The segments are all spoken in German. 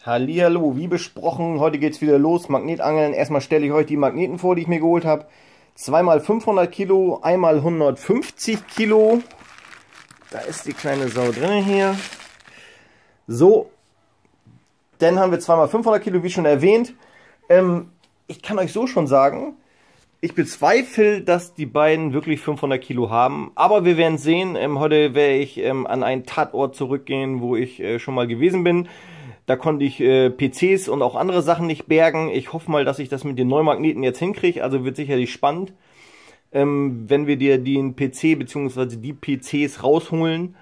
Hallihallo, wie besprochen, heute geht's wieder los, Magnetangeln. Erstmal stelle ich euch die Magneten vor, die ich mir geholt habe. Zweimal 500 Kilo, einmal 150 Kilo. Da ist die kleine Sau drin hier. So, dann haben wir zweimal 500 Kilo, wie schon erwähnt. Ich kann euch so schon sagen, ich bezweifle, dass die beiden wirklich 500 Kilo haben. Aber wir werden sehen. Heute werde ich an einen Tatort zurückgehen, wo ich schon mal gewesen bin. Da konnte ich PCs und auch andere Sachen nicht bergen. Ich hoffe mal, dass ich das mit den Neumagneten jetzt hinkriege. Also wird sicherlich spannend, wenn wir dir den PC bzw. die PCs rausholen.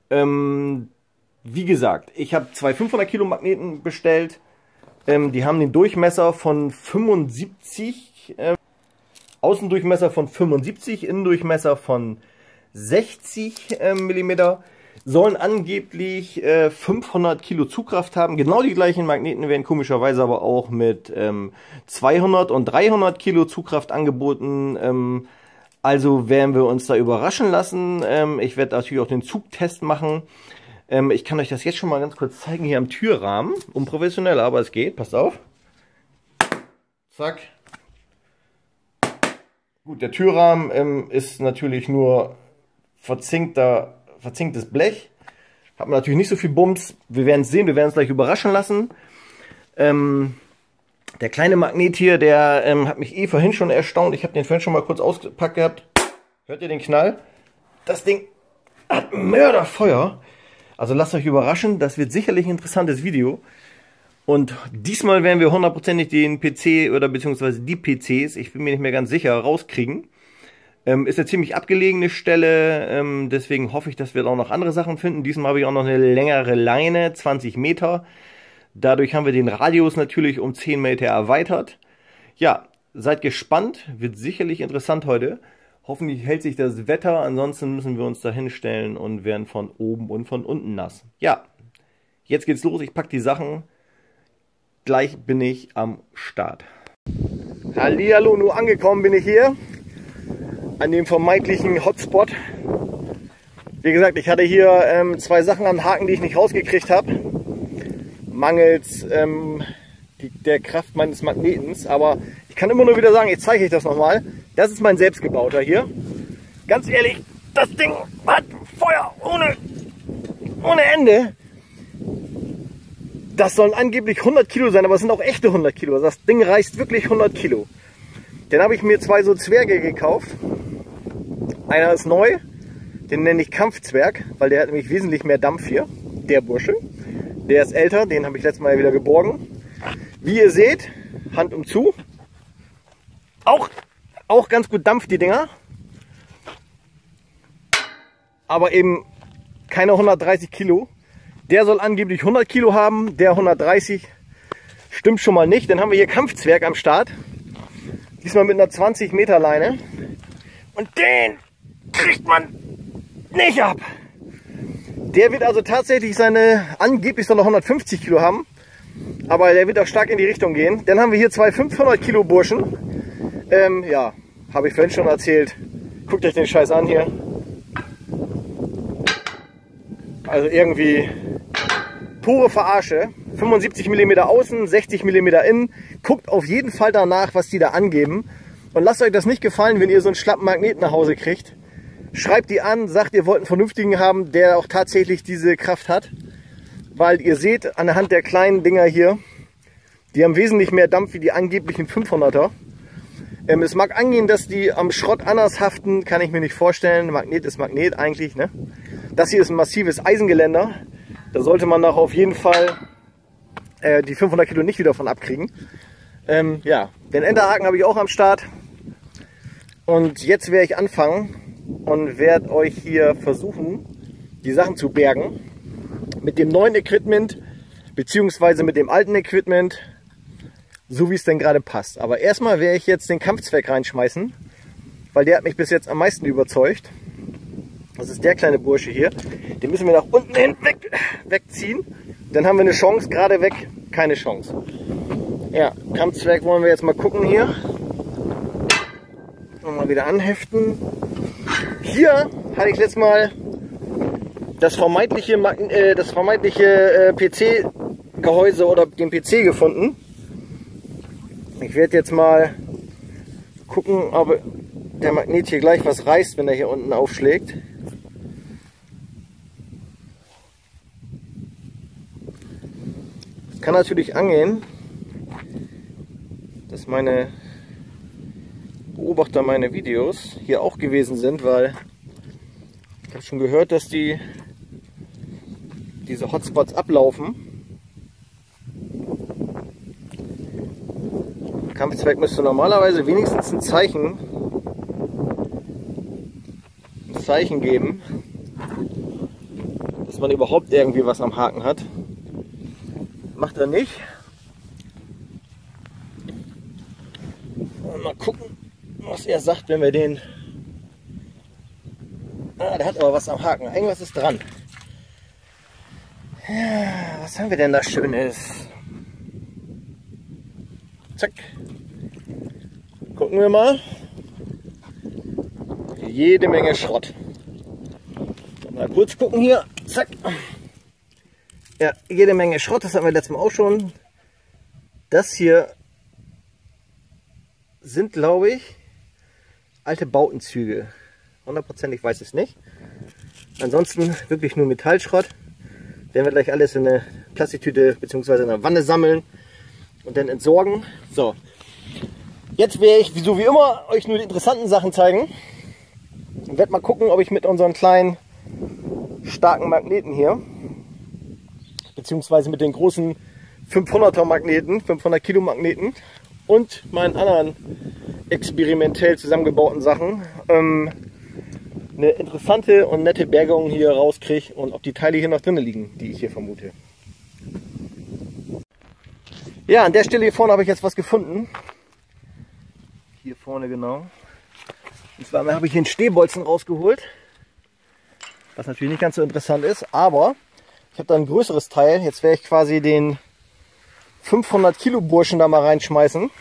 Wie gesagt, ich habe zwei 500 Kilo Magneten bestellt. Die haben den Durchmesser von 75, Außendurchmesser von 75, Innendurchmesser von 60 mm. Sollen angeblich 500 Kilo Zugkraft haben. Genau die gleichen Magneten werden komischerweise aber auch mit 200 und 300 Kilo Zugkraft angeboten. Also werden wir uns da überraschen lassen. Ich werde natürlich auch den Zugtest machen. Ich kann euch das jetzt schon mal ganz kurz zeigen hier am Türrahmen. Unprofessionell, aber es geht. Passt auf. Zack. Gut, der Türrahmen ist natürlich nur verzinktes Blech. Hat man natürlich nicht so viel Bums. Wir werden es sehen, wir werden es gleich überraschen lassen. Der kleine Magnet hier, der hat mich vorhin schon erstaunt. Ich habe den vorhin schon mal kurz ausgepackt gehabt. Hört ihr den Knall? Das Ding hat Mörderfeuer. Also lasst euch überraschen, das wird sicherlich ein interessantes Video. Und diesmal werden wir hundertprozentig den PC oder beziehungsweise die PCs, ich bin mir nicht mehr ganz sicher, rauskriegen. Ist eine ziemlich abgelegene Stelle, deswegen hoffe ich, dass wir auch noch andere Sachen finden. Diesmal habe ich auch noch eine längere Leine, 20 Meter. Dadurch haben wir den Radius natürlich um 10 Meter erweitert. Ja, seid gespannt, wird sicherlich interessant heute. Hoffentlich hält sich das Wetter, ansonsten müssen wir uns da hinstellen und werden von oben und von unten nass. Ja, jetzt geht's los, ich packe die Sachen. Gleich bin ich am Start. Hallihallo, nur angekommen bin ich hier. An dem vermeintlichen Hotspot. Wie gesagt, ich hatte hier zwei Sachen an Haken, die ich nicht rausgekriegt habe. Mangels der Kraft meines Magnetens. Aber ich kann immer nur wieder sagen, ich zeige euch das nochmal. Das ist mein selbstgebauter hier. Ganz ehrlich, das Ding hat Feuer ohne Ende. Das sollen angeblich 100 Kilo sein, aber es sind auch echte 100 Kilo. Also das Ding reißt wirklich 100 Kilo. Dann habe ich mir zwei so Zwerge gekauft. Einer ist neu, den nenne ich Kampfzwerg, weil der hat nämlich wesentlich mehr Dampf hier, der Bursche. Der ist älter, den habe ich letztes Mal wieder geborgen. Wie ihr seht, Hand um zu. Auch ganz gut Dampf, die Dinger. Aber eben keine 130 Kilo. Der soll angeblich 100 Kilo haben, der 130. Stimmt schon mal nicht. Dann haben wir hier Kampfzwerg am Start. Diesmal mit einer 20 Meter Leine. Und den kriegt man nicht ab. Der wird also tatsächlich angeblich soll er 150 Kilo haben. Aber der wird auch stark in die Richtung gehen. Dann haben wir hier zwei 500 Kilo Burschen. Ja, habe ich vorhin schon erzählt. Guckt euch den Scheiß an hier. Also irgendwie pure Verarsche. 75 mm außen, 60 mm innen. Guckt auf jeden Fall danach, was die da angeben. Und lasst euch das nicht gefallen, wenn ihr so einen schlappen Magnet nach Hause kriegt. Schreibt die an, sagt, ihr wollt einen vernünftigen haben, der auch tatsächlich diese Kraft hat. Weil ihr seht, anhand der kleinen Dinger hier, die haben wesentlich mehr Dampf wie die angeblichen 500er. Es mag angehen, dass die am Schrott anders haften, kann ich mir nicht vorstellen. Magnet ist Magnet eigentlich, ne? Das hier ist ein massives Eisengeländer. Da sollte man doch auf jeden Fall die 500 Kilo nicht wieder von abkriegen. Ja, den Enterhaken habe ich auch am Start. Und jetzt werde ich anfangen und werde euch hier versuchen, die Sachen zu bergen. Mit dem neuen Equipment, beziehungsweise mit dem alten Equipment, so wie es denn gerade passt. Aber erstmal werde ich jetzt den Kampfzwerg reinschmeißen, weil der hat mich bis jetzt am meisten überzeugt. Das ist der kleine Bursche hier. Den müssen wir nach unten hin wegziehen. Dann haben wir eine Chance, gerade weg keine Chance. Ja, Kampfzwerg wollen wir jetzt mal gucken hier. Mal wieder anheften. Hier hatte ich letztes Mal das vermeintliche PC Gehäuse oder dem PC gefunden. Ich werde jetzt mal gucken, ob der Magnet hier gleich was reißt, wenn er hier unten aufschlägt. Es kann natürlich angehen, dass meine Beobachter meine Videos hier auch gewesen sind, weil ich habe schon gehört, dass diese Hotspots ablaufen. Kampfzwerg müsste normalerweise wenigstens ein Zeichen geben, dass man überhaupt irgendwie was am Haken hat. Macht er nicht. Und mal gucken, was er sagt, wenn wir den... Ah, der hat aber was am Haken. Irgendwas ist dran. Ja, was haben wir denn da Schönes? Zack. Gucken wir mal. Jede Menge Schrott. Mal kurz gucken hier. Zack. Ja, jede Menge Schrott. Das hatten wir letztes Mal auch schon. Das hier sind, glaube ich, alte Bautenzüge. 100%ig weiß ich es nicht. Ansonsten wirklich nur Metallschrott. Werden wir gleich alles in eine Plastiktüte bzw. in eine Wanne sammeln und dann entsorgen. So, jetzt werde ich, so wie immer, euch nur die interessanten Sachen zeigen. Ich werde mal gucken, ob ich mit unseren kleinen, starken Magneten hier, beziehungsweise mit den großen 500er Magneten, 500 Kilo Magneten und meinen anderen experimentell zusammengebauten Sachen, eine interessante und nette Bergung hier rauskriege und ob die Teile hier noch drinnen liegen, die ich hier vermute. Ja, an der Stelle hier vorne habe ich jetzt was gefunden. Hier vorne genau. Und zwar habe ich hier einen Stehbolzen rausgeholt, was natürlich nicht ganz so interessant ist, aber ich habe da ein größeres Teil. Jetzt werde ich quasi den 500 Kilo Burschen da mal reinschmeißen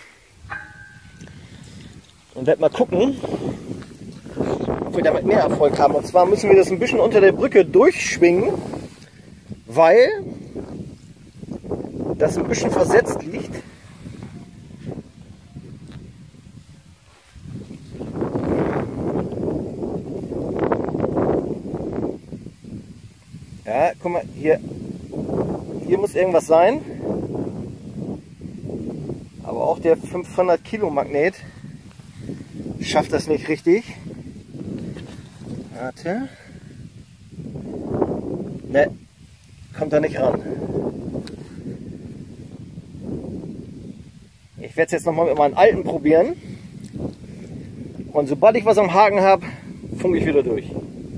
und werde mal gucken, ob wir damit mehr Erfolg haben. Und zwar müssen wir das ein bisschen unter der Brücke durchschwingen, weil das ein bisschen versetzt liegt. Ja, guck mal, hier muss irgendwas sein. Aber auch der 500 Kilo Magnet schafft das nicht richtig. Warte. Ne, kommt da nicht ran. Ich werde es jetzt nochmal mit meinen alten probieren. Und sobald ich was am Haken habe, funke ich wieder durch.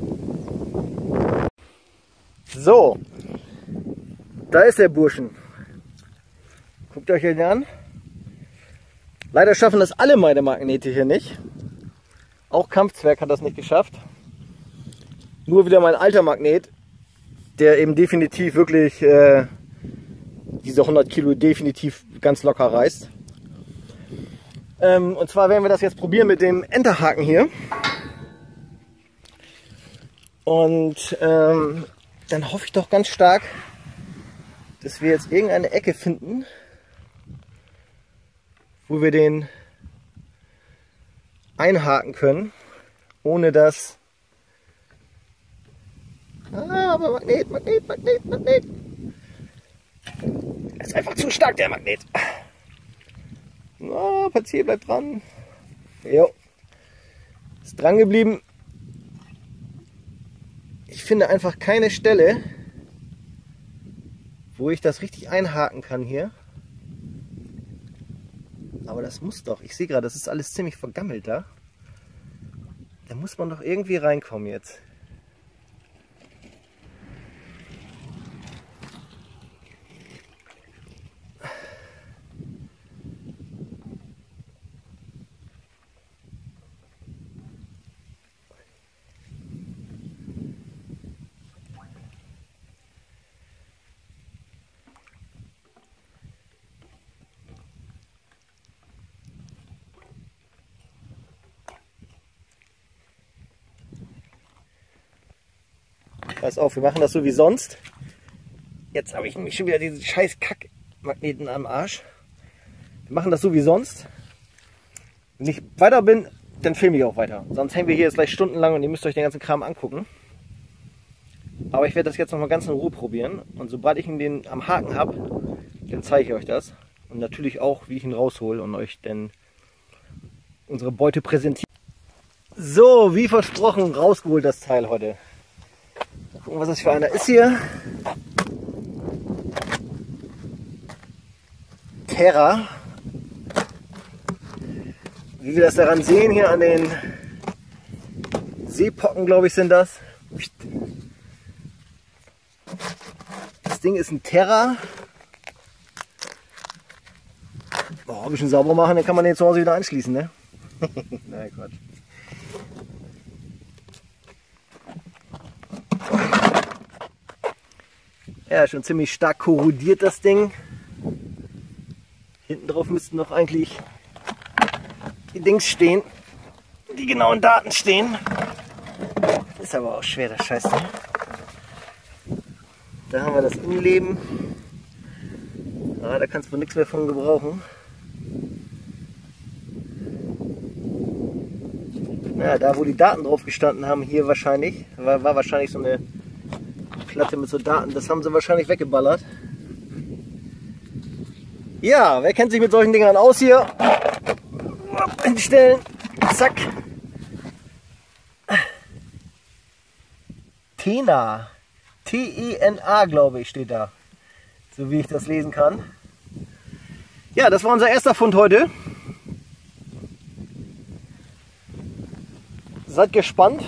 So, da ist der Burschen. Guckt euch den an. Leider schaffen das alle meine Magnete hier nicht. Auch Kampfzwerg hat das nicht geschafft. Nur wieder mein alter Magnet, der eben definitiv wirklich diese 100 Kilo definitiv ganz locker reißt. Und zwar werden wir das jetzt probieren mit dem Enterhaken hier. Und dann hoffe ich doch ganz stark, dass wir jetzt irgendeine Ecke finden, wo wir den einhaken können, ohne dass... Ah, aber Magnet. Er ist einfach zu stark, der Magnet. Na, Partier bleibt dran. Jo. Ist dran geblieben. Ich finde einfach keine Stelle, wo ich das richtig einhaken kann hier. Aber das muss doch. Ich sehe gerade, das ist alles ziemlich vergammelt da. Da muss man doch irgendwie reinkommen jetzt. Pass auf, wir machen das so wie sonst. Jetzt habe ich nämlich schon wieder diese scheiß Kackmagneten am Arsch. Wir machen das so wie sonst. Wenn ich weiter bin, dann filme ich auch weiter. Sonst hängen wir hier jetzt gleich stundenlang und ihr müsst euch den ganzen Kram angucken. Aber ich werde das jetzt noch mal ganz in Ruhe probieren. Und sobald ich ihn den am Haken habe, dann zeige ich euch das. Und natürlich auch, wie ich ihn raushole und euch dann unsere Beute präsentiere. So, wie versprochen, rausgeholt das Teil heute. Mal gucken, was das für einer ist hier. Terra. Wie wir das daran sehen, hier an den Seepocken, glaube ich, sind das. Das Ding ist ein Terra. Oh, ein bisschen sauber machen, dann kann man den zu Hause wieder anschließen, ne? Nein, Quatsch. Ja, schon ziemlich stark korrodiert das Ding. Hinten drauf müssten noch eigentlich die Dings stehen, die genauen Daten stehen. Ist aber auch schwer, das Scheiße. Da haben wir das Innenleben. Ah, da kannst du nichts mehr von gebrauchen. Ja, da wo die Daten drauf gestanden haben, hier wahrscheinlich, war wahrscheinlich so eine Platte mit so Daten, das haben sie wahrscheinlich weggeballert. Ja, wer kennt sich mit solchen Dingern aus hier? Hinstellen, zack. Tena, T-E-N-A, glaube ich, steht da, so wie ich das lesen kann. Ja, das war unser erster Fund heute. Seid gespannt.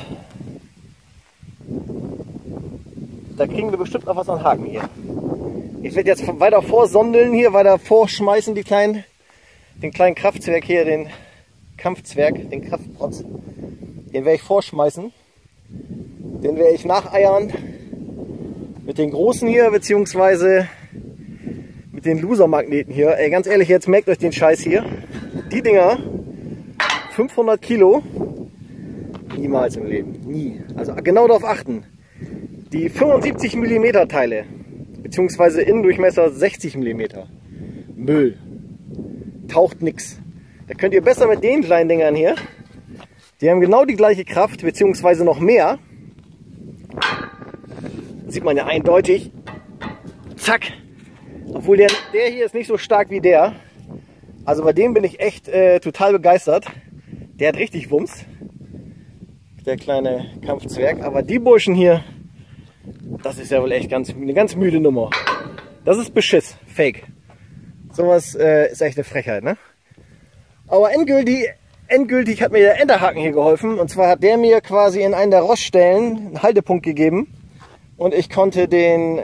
Da kriegen wir bestimmt noch was an Haken hier. Ich werde jetzt weiter vorsondeln hier, weiter vorschmeißen den kleinen Kraftzwerg hier, den Kampfzwerg, den Kraftprotz. Den werde ich vorschmeißen. Den werde ich nacheiern mit den großen hier, beziehungsweise mit den Loser-Magneten hier. Ey, ganz ehrlich, jetzt merkt euch den Scheiß hier. Die Dinger, 500 Kilo, niemals im Leben, nie. Also genau darauf achten. Die 75 mm Teile, beziehungsweise Innendurchmesser 60 mm, Müll, taucht nix. Da könnt ihr besser mit den kleinen Dingern hier, die haben genau die gleiche Kraft, beziehungsweise noch mehr. Das sieht man ja eindeutig. Zack. Obwohl der hier ist nicht so stark wie der. Also bei dem bin ich echt total begeistert. Der hat richtig Wumms. Der kleine Kampfzwerg. Aber die Burschen hier, das ist ja wohl echt eine ganz müde Nummer. Das ist Beschiss. Fake. Sowas ist echt eine Frechheit, ne? Aber endgültig hat mir der Enterhaken hier geholfen. Und zwar hat der mir quasi in einen der Roststellen einen Haltepunkt gegeben. Und ich konnte den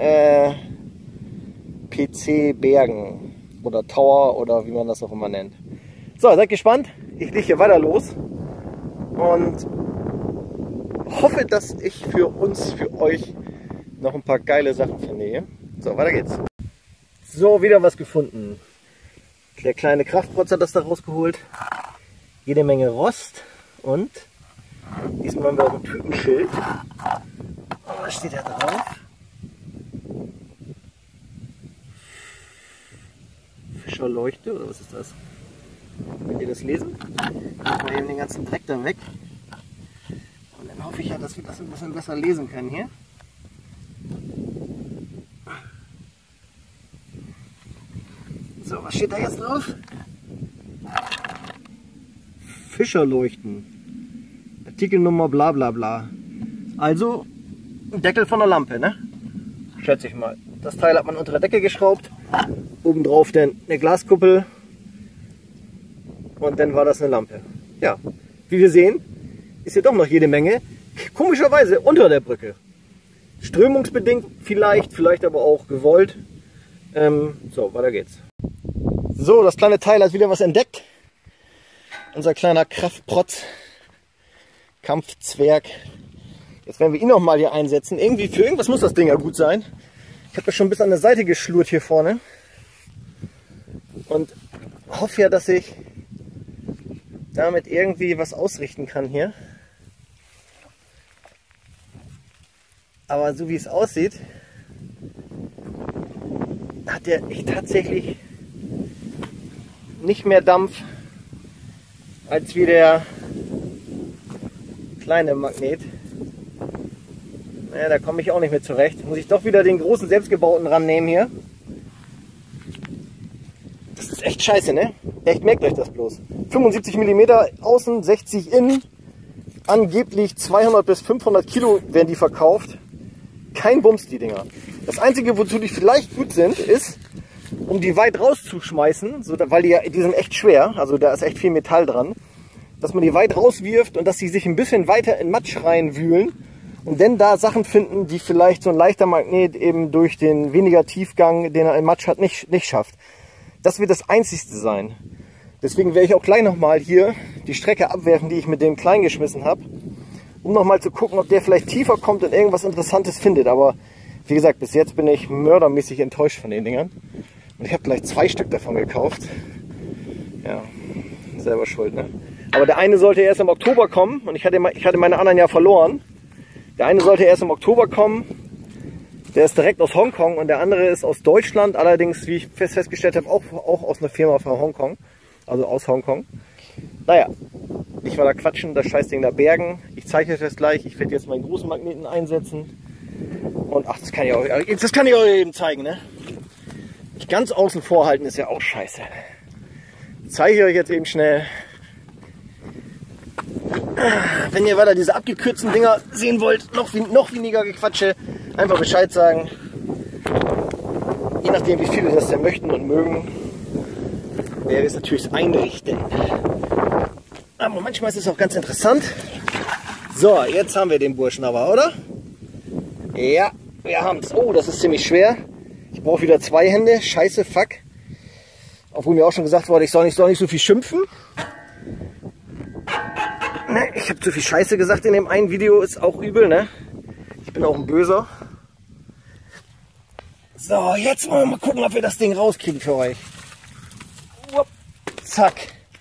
PC bergen. Oder Tower oder wie man das auch immer nennt. So, seid gespannt. Ich lege hier weiter los. Und hoffe, dass ich für euch noch ein paar geile Sachen finde. So, weiter geht's. So, wieder was gefunden. Der kleine Kraftprotz hat das da rausgeholt. Jede Menge Rost und diesmal haben wir auch ein Typenschild. Was steht da drauf? Fischerleuchte oder was ist das? Könnt ihr das lesen? Ich mal eben den ganzen Dreck da weg. Und dann hoffe ich ja, dass wir das ein bisschen besser lesen können hier. So, was steht da jetzt drauf? Fischerleuchten. Artikelnummer bla bla bla. Also ein Deckel von der Lampe, ne? Schätze ich mal. Das Teil hat man unter der Decke geschraubt. Obendrauf dann eine Glaskuppel. Und dann war das eine Lampe. Ja, wie wir sehen, ist hier doch noch jede Menge. Komischerweise unter der Brücke. Strömungsbedingt vielleicht aber auch gewollt. So, weiter geht's. So, das kleine Teil hat wieder was entdeckt. Unser kleiner Kraftprotz, Kampfzwerg. Jetzt werden wir ihn noch mal hier einsetzen. Irgendwie für irgendwas muss das Ding ja gut sein. Ich habe das schon bis an der Seite geschlurrt hier vorne. Und hoffe ja, dass ich damit irgendwie was ausrichten kann hier. Aber so wie es aussieht, hat der tatsächlich nicht mehr Dampf als wie der kleine Magnet. Naja, da komme ich auch nicht mehr zurecht. Muss ich doch wieder den großen selbstgebauten rannehmen hier. Das ist echt scheiße, ne? Echt, merkt euch das bloß. 75 mm außen, 60 innen. Angeblich 200 bis 500 Kilo werden die verkauft. Kein Bums, die Dinger. Das Einzige, wozu die vielleicht gut sind, ist, um die weit rauszuschmeißen, so, weil die sind echt schwer, also da ist echt viel Metall dran, dass man die weit rauswirft und dass die sich ein bisschen weiter in Matsch reinwühlen und dann da Sachen finden, die vielleicht so ein leichter Magnet eben durch den weniger Tiefgang, den er in Matsch hat, nicht schafft. Das wird das Einzigste sein. Deswegen werde ich auch gleich nochmal hier die Strecke abwerfen, die ich mit dem Kleinen geschmissen habe, um nochmal zu gucken, ob der vielleicht tiefer kommt und irgendwas Interessantes findet. Aber wie gesagt, bis jetzt bin ich mördermäßig enttäuscht von den Dingern. Und ich habe gleich 2 Stück davon gekauft. Ja, selber schuld, ne? Aber der eine sollte erst im Oktober kommen und ich hatte meine anderen ja verloren. Der eine sollte erst im Oktober kommen. Der ist direkt aus Hongkong und der andere ist aus Deutschland. Allerdings, wie ich festgestellt habe, auch aus einer Firma von Hongkong. Also aus Hongkong. Naja, ich war da quatschen, das Scheißding da bergen. Ich zeige euch das gleich. Ich werde jetzt meinen großen Magneten einsetzen. Und ach, das kann ich auch eben zeigen, ne? Nicht ganz außen vor halten ist ja auch scheiße. Zeige ich euch jetzt eben schnell. Wenn ihr weiter diese abgekürzten Dinger sehen wollt, noch weniger Gequatsche, einfach Bescheid sagen. Je nachdem, wie viele das denn möchten und mögen, wäre es natürlich einrichten. Aber manchmal ist es auch ganz interessant. So, jetzt haben wir den Burschen aber, oder? Ja, wir haben es. Oh, das ist ziemlich schwer. Ich brauche wieder 2 Hände. Scheiße, fuck. Obwohl mir auch schon gesagt wurde, ich soll nicht so viel schimpfen. Ne, ich habe zu viel Scheiße gesagt in dem einen Video. Ist auch übel, ne? Ich bin auch ein Böser. So, jetzt wollen wir mal gucken, ob wir das Ding rauskriegen für euch. Zack.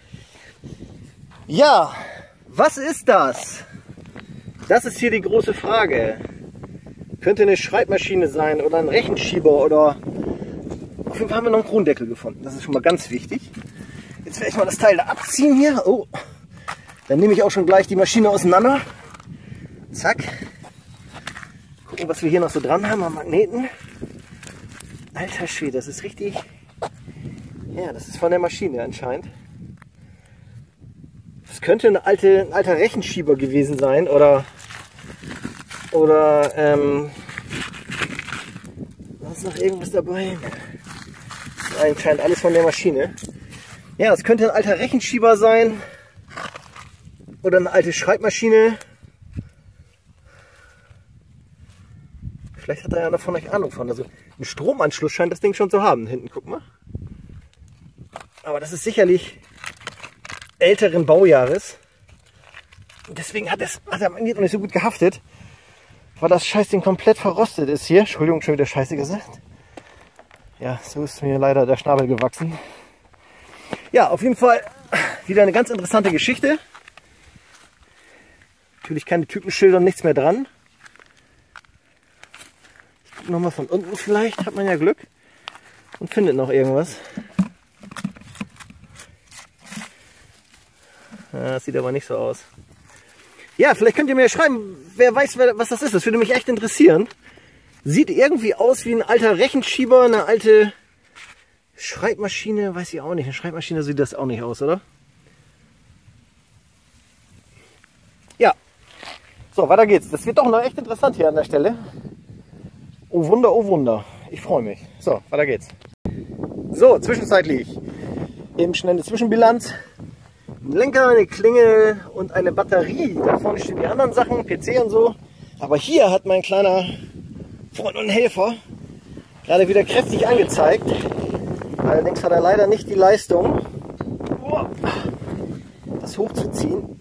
Ja, was ist das? Das ist hier die große Frage. Könnte eine Schreibmaschine sein oder ein Rechenschieber oder... Auf jeden Fall haben wir noch einen Kronendeckel gefunden. Das ist schon mal ganz wichtig. Jetzt werde ich mal das Teil da abziehen hier. Oh, dann nehme ich auch schon gleich die Maschine auseinander. Zack. Gucken, was wir hier noch so dran haben am Magneten. Alter Schwede, das ist richtig... Ja, das ist von der Maschine anscheinend. Das könnte ein alter Rechenschieber gewesen sein oder was ist noch irgendwas dabei? Das ist anscheinend alles von der Maschine. Ja, das könnte ein alter Rechenschieber sein oder eine alte Schreibmaschine. Vielleicht hat da ja einer von euch Ahnung von. Also einen Stromanschluss scheint das Ding schon zu haben. Hinten, guck mal. Aber das ist sicherlich älteren Baujahres. Und deswegen hat der Magnet noch nicht so gut gehaftet, weil das Scheißding komplett verrostet ist hier. Entschuldigung, schon wieder Scheiße gesagt. Ja, so ist mir leider der Schnabel gewachsen. Ja, auf jeden Fall wieder eine ganz interessante Geschichte. Natürlich keine Typenschilder und nichts mehr dran. Ich gucke nochmal von unten, vielleicht hat man ja Glück und findet noch irgendwas. Ja, das sieht aber nicht so aus. Ja, vielleicht könnt ihr mir schreiben, wer weiß, was das ist. Das würde mich echt interessieren. Sieht irgendwie aus wie ein alter Rechenschieber, eine alte Schreibmaschine, weiß ich auch nicht. Eine Schreibmaschine sieht das auch nicht aus, oder? Ja. So, weiter geht's. Das wird doch noch echt interessant hier an der Stelle. Oh Wunder, oh Wunder. Ich freue mich. So, weiter geht's. So, zwischenzeitlich. Eben schnell eine Zwischenbilanz. Ein Lenker, eine Klingel und eine Batterie. Da vorne stehen die anderen Sachen, PC und so. Aber hier hat mein kleiner Freund und Helfer gerade wieder kräftig angezeigt. Allerdings hat er leider nicht die Leistung, das hochzuziehen.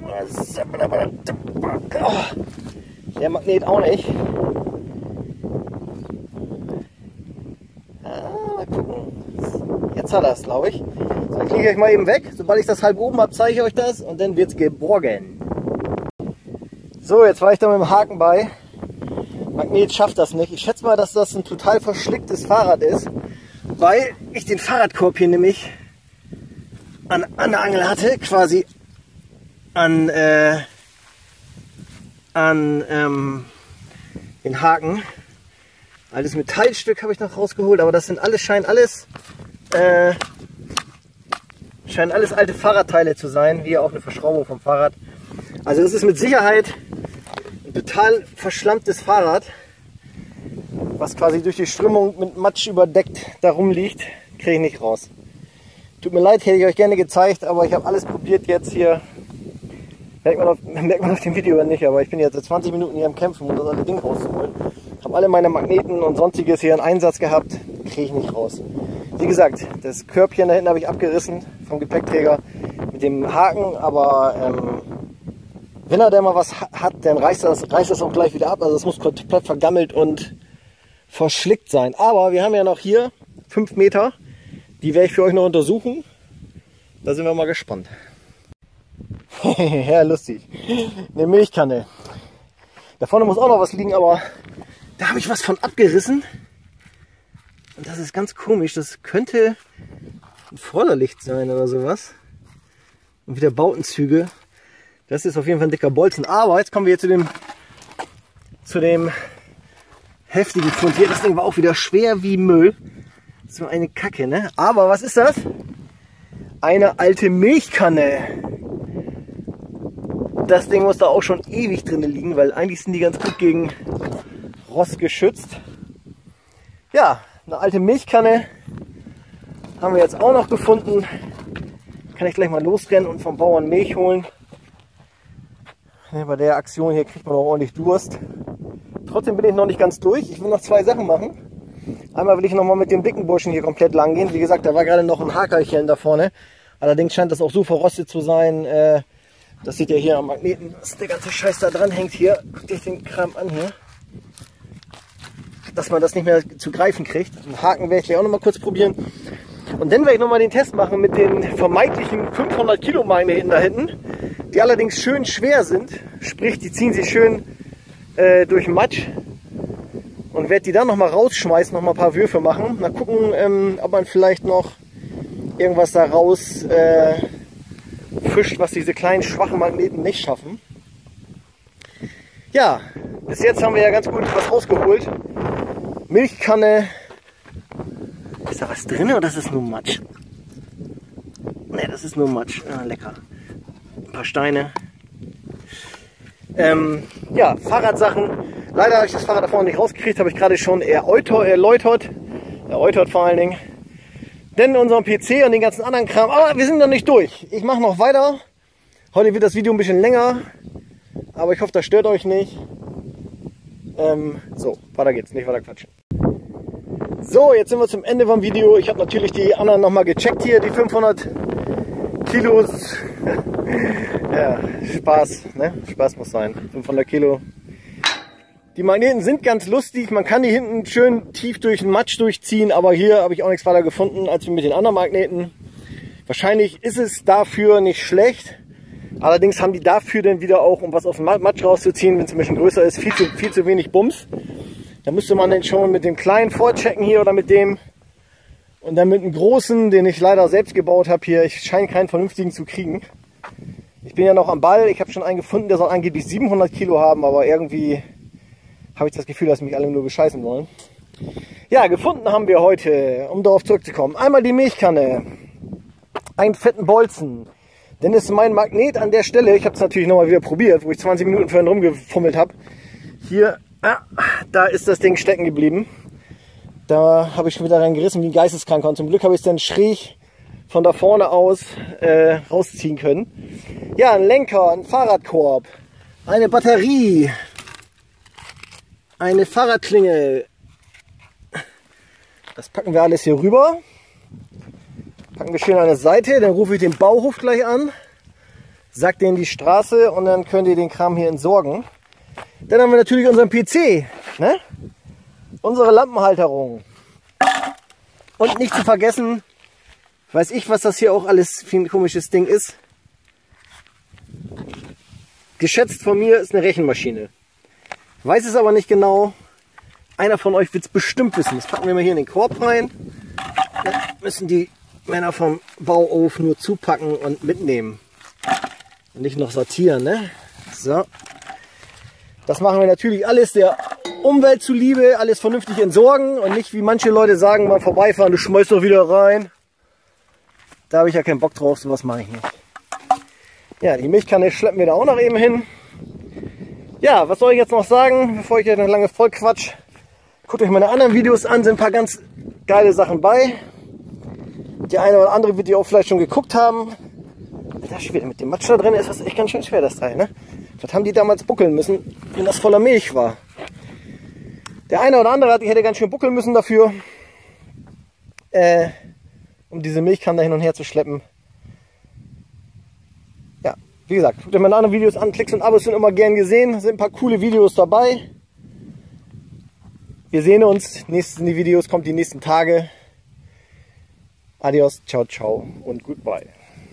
Der Magnet auch nicht. Mal gucken. Jetzt hat er es, glaube ich. So, dann klicke ich mal eben weg. Sobald ich das halb oben habe, zeige ich euch das und dann wird es geborgen. So, jetzt war ich da mit dem Haken bei. Magnet schafft das nicht. Ich schätze mal, dass das ein total verschlicktes Fahrrad ist. weil ich den Fahrradkorb hier nämlich an der Angel hatte, quasi an den Haken. Altes Metallstück habe ich noch rausgeholt, aber das sind alles, scheinen alles alte Fahrradteile zu sein, wie auch eine Verschraubung vom Fahrrad. Also das ist mit Sicherheit ein total verschlammtes Fahrrad, was quasi durch die Strömung mit Matsch überdeckt da rumliegt, kriege ich nicht raus. Tut mir leid, hätte ich euch gerne gezeigt, aber ich habe alles probiert jetzt hier. Merkt man auf dem Video nicht, aber ich bin jetzt seit 20 Minuten hier am Kämpfen, um das alte Ding rauszuholen. Habe alle meine Magneten und sonstiges hier in Einsatz gehabt, kriege ich nicht raus. Wie gesagt, das Körbchen da hinten habe ich abgerissen vom Gepäckträger mit dem Haken, aber wenn er da mal was hat, dann reißt das auch gleich wieder ab. Also es muss komplett vergammelt und verschlickt sein. Aber wir haben ja noch hier 5 Meter, die werde ich für euch noch untersuchen. Da sind wir mal gespannt. Ja, lustig. Eine Milchkanne. Da vorne muss auch noch was liegen, aber da habe ich was von abgerissen. Und das ist ganz komisch. Das könnte ein Vorderlicht sein oder sowas. Und wieder Bautenzüge. Das ist auf jeden Fall ein dicker Bolzen. Aber jetzt kommen wir zu dem heftigen Fund hier. Das Ding war auch wieder schwer wie Müll. So eine Kacke, ne? Aber was ist das? Eine alte Milchkanne. Das Ding muss da auch schon ewig drin liegen, weil eigentlich sind die ganz gut gegen Rost geschützt. Ja, eine alte Milchkanne haben wir jetzt auch noch gefunden. Kann ich gleich mal losrennen und vom Bauern Milch holen. Bei der Aktion hier kriegt man auch ordentlich Durst. Trotzdem bin ich noch nicht ganz durch. Ich will noch 2 Sachen machen. Einmal will ich noch mal mit dem dicken Burschen hier komplett lang gehen. Wie gesagt, da war gerade noch ein Hakerchen da vorne. Allerdings scheint das auch so verrostet zu sein. Das seht ihr hier am Magneten, dass der ganze Scheiß da dran hängt hier. Guckt euch den Kram an hier. Dass man das nicht mehr zu greifen kriegt. Einen Haken werde ich gleich auch noch mal kurz probieren. Und dann werde ich noch mal den Test machen mit den vermeintlichen 500 Kilo Magneten da hinten. Die allerdings schön schwer sind. Sprich, die ziehen sich schön durch den Matsch. Und werde die dann noch mal rausschmeißen, noch mal ein paar Würfe machen. Mal gucken, ob man vielleicht noch irgendwas da raus fischt, was diese kleinen schwachen Magneten nicht schaffen. Ja, bis jetzt haben wir ja ganz gut was rausgeholt. Milchkanne. Ist da was drin oder ist das nur Matsch? Ne, das ist nur Matsch. Ah, lecker. Ein paar Steine. Ja, Fahrradsachen. Leider habe ich das Fahrrad da vorne nicht rausgekriegt, habe ich gerade schon erläutert vor allen Dingen. Denn unseren PC und den ganzen anderen Kram, aber wir sind noch nicht durch. Ich mache noch weiter. Heute wird das Video ein bisschen länger, aber ich hoffe, das stört euch nicht. So, weiter geht's, nicht weiter quatschen. So, jetzt sind wir zum Ende vom Video. Ich habe natürlich die anderen nochmal gecheckt hier, die 500 Kilos. Ja, Spaß, ne? Spaß muss sein. 500 Kilo. Die Magneten sind ganz lustig, man kann die hinten schön tief durch den Matsch durchziehen, aber hier habe ich auch nichts weiter gefunden als mit den anderen Magneten. Wahrscheinlich ist es dafür nicht schlecht, allerdings haben die dafür dann wieder auch, um was aus dem Matsch rauszuziehen, wenn es ein bisschen größer ist, viel zu wenig Bums. Da müsste man dann schon mit dem kleinen vorchecken hier oder mit dem und dann mit dem großen, den ich leider selbst gebaut habe hier. Ich scheine keinen vernünftigen zu kriegen. Ich bin ja noch am Ball, ich habe schon einen gefunden, der soll angeblich 700 Kilo haben, aber irgendwie habe ich das Gefühl, dass mich alle nur bescheißen wollen. Ja, gefunden haben wir heute, um darauf zurückzukommen, einmal die Milchkanne, einen fetten Bolzen. Denn ist mein Magnet an der Stelle, ich habe es natürlich nochmal wieder probiert, wo ich 20 Minuten vorhin rumgefummelt habe. Hier, da ist das Ding stecken geblieben. Da habe ich schon wieder reingerissen wie ein Geisteskranker. Und zum Glück habe ich es dann schräg von da vorne aus rausziehen können. Ja, ein Lenker, ein Fahrradkorb, eine Batterie, eine Fahrradklingel. Das packen wir alles hier rüber. Packen wir schön an der Seite. Dann rufe ich den Bauhof gleich an. Sack den die Straße und dann könnt ihr den Kram hier entsorgen. Dann haben wir natürlich unseren PC. Ne? Unsere Lampenhalterung. Und nicht zu vergessen, weiß ich, was das hier auch alles für ein komisches Ding ist. Geschätzt von mir ist eine Rechenmaschine. Weiß es aber nicht genau. Einer von euch wird es bestimmt wissen. Das packen wir mal hier in den Korb rein. müssen die Männer vom Bauhof nur zupacken und mitnehmen. Und nicht noch sortieren, ne? So. Das machen wir natürlich alles der Umwelt zuliebe, alles vernünftig entsorgen und nicht wie manche Leute sagen, mal vorbeifahren, du schmeißt doch wieder rein. Da habe ich ja keinen Bock drauf, sowas mache ich nicht. Ja, die Milchkanne schleppen wir da auch noch eben hin. Ja, was soll ich jetzt noch sagen, bevor ich jetzt noch lange voll quatsch? Guckt euch meine anderen Videos an, sind ein paar ganz geile Sachen bei. Die eine oder andere wird ihr auch vielleicht schon geguckt haben. Das schwer mit dem Matsch da drin ist das echt ganz schön schwer, das Teil, ne? Das haben die damals buckeln müssen, wenn das voller Milch war. Der eine oder andere hätte ganz schön buckeln müssen dafür, um diese Milchkanne hin und her zu schleppen. Ja, wie gesagt, guckt euch meine anderen Videos an, Klicks und Abos sind immer gern gesehen, sind ein paar coole Videos dabei. Wir sehen uns, nächstes in die Videos kommt die nächsten Tage. Adios, ciao, ciao und goodbye.